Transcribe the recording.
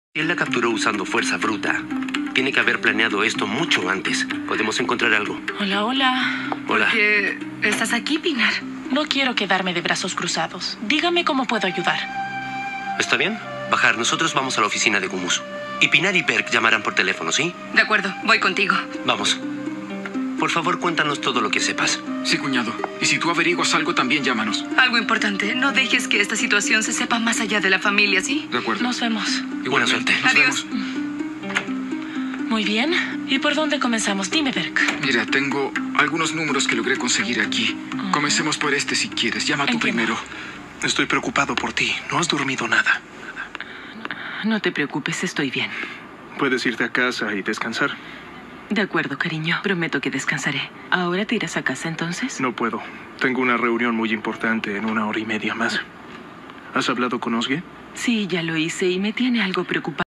Si él la capturó usando fuerza bruta, tiene que haber planeado esto mucho antes. Podemos encontrar algo. Hola, hola. Hola. ¿Por qué estás aquí, Pinar? No quiero quedarme de brazos cruzados. Dígame cómo puedo ayudar. ¿Está bien? Bajar, nosotros vamos a la oficina de Gumus. Y Pinar y Perk llamarán por teléfono, ¿sí? De acuerdo, voy contigo. Vamos. Por favor, cuéntanos todo lo que sepas. Sí, cuñado. Y si tú averiguas algo, también llámanos. Algo importante, no dejes que esta situación se sepa más allá de la familia, ¿sí? De acuerdo. Nos vemos. Buena suerte. Nos Adiós. vemos. Muy bien. ¿Y por dónde comenzamos? Dime, Perk. Mira, tengo algunos números que logré conseguir aquí. Comencemos por este si quieres. Llama tú Entiendo. primero. Estoy preocupado por ti. No has dormido nada. No te preocupes, estoy bien. Puedes irte a casa y descansar. De acuerdo, cariño. Prometo que descansaré. ¿Ahora te irás a casa entonces? No puedo. Tengo una reunión muy importante en 1 hora y media más. ¿Has hablado con Osge? Sí, ya lo hice y me tiene algo preocupado.